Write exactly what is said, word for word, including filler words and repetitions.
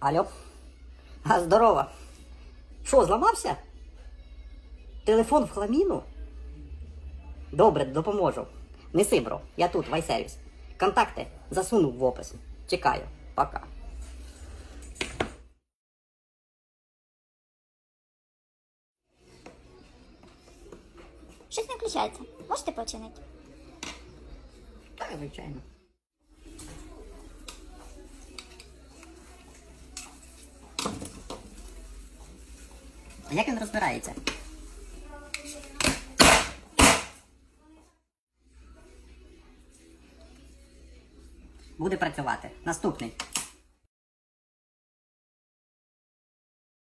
Алло? А, здорово. Що, зламався? Телефон в хламіну? Добре, допоможу. Неси, бро, я тут, вайсервіс. Контакти засунув в опис. Чекаю. Пока. Щось не включається. Можете починити? Так, звичайно. А як він розбирається? Буде працювати. Наступний.